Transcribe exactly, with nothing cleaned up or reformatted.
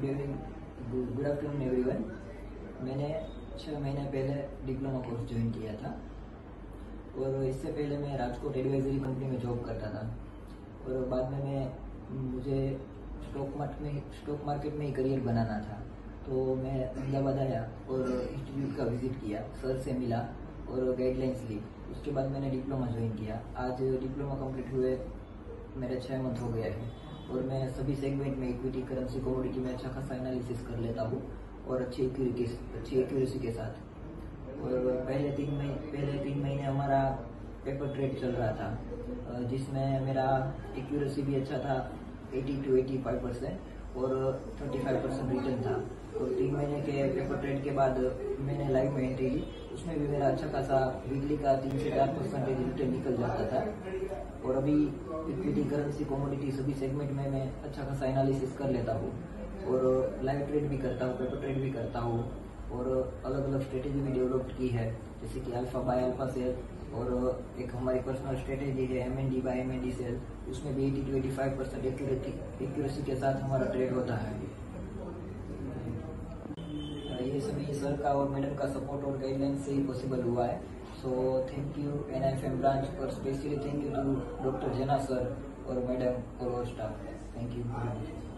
Good evening, good afternoon everyone. मैंने छः महीने पहले डिप्लोमा कोर्स ज्वाइन किया था और इससे पहले मैं राजकोट एडवाइजरी कंपनी में जॉब करता था और बाद में मैं मुझे स्टॉक मार्केट में स्टॉक मार्केट में ही करियर बनाना था। तो मैं अहमदाबाद आया और इंस्टीट्यूट का विजिट किया, सर से मिला और गाइडलाइंस ली। उसके बाद मैंने डिप्लोमा ज्वाइन किया। आज डिप्लोमा कंप्लीट हुए मेरे छः मंथ हो गया है और मैं सभी सेगमेंट में इक्विटी, करेंसी, कमोडिटी में अच्छा खासा एनालिसिस कर लेता हूँ और अच्छी अच्छी एक्यूरेसी के साथ। और पहले तीन महीने पहले तीन महीने हमारा पेपर ट्रेड चल रहा था जिसमें मेरा एक्यूरेसी भी अच्छा था, अस्सी टू पचासी परसेंट और पैंतीस परसेंट रिटर्न था। और तीन महीने के पेपर ट्रेड के बाद मैंने लाइव में एंट्री ली, उसमें भी मेरा अच्छा खासा वीकली का तीन से चार परसेंटेज रिटर्न निकल जाता था। और अभी इक्विटी, करेंसी, कमोडिटी सभी सेगमेंट में मैं अच्छा खासा एनालिसिस कर लेता हूँ और लाइव ट्रेड भी करता हूँ, पेपर ट्रेड भी करता हूँ और अलग अलग स्ट्रेटेजी भी डेवलप की है, जैसे कि अल्फा बाय अल्फा सेल और एक हमारी पर्सनल स्ट्रेटेजी है M N D buy M N D sell, उसमें भी अस्सी टू पचासी परसेंट एक्यूरेसी के साथ हमारा ट्रेड होता है। ये सभी सर का और मैडम का सपोर्ट और गाइडलाइन से ही पॉसिबल हुआ है। So thank you N I F M branch और specially thank you to doctor Jena sir और मैडम और स्टाफ। Thank you.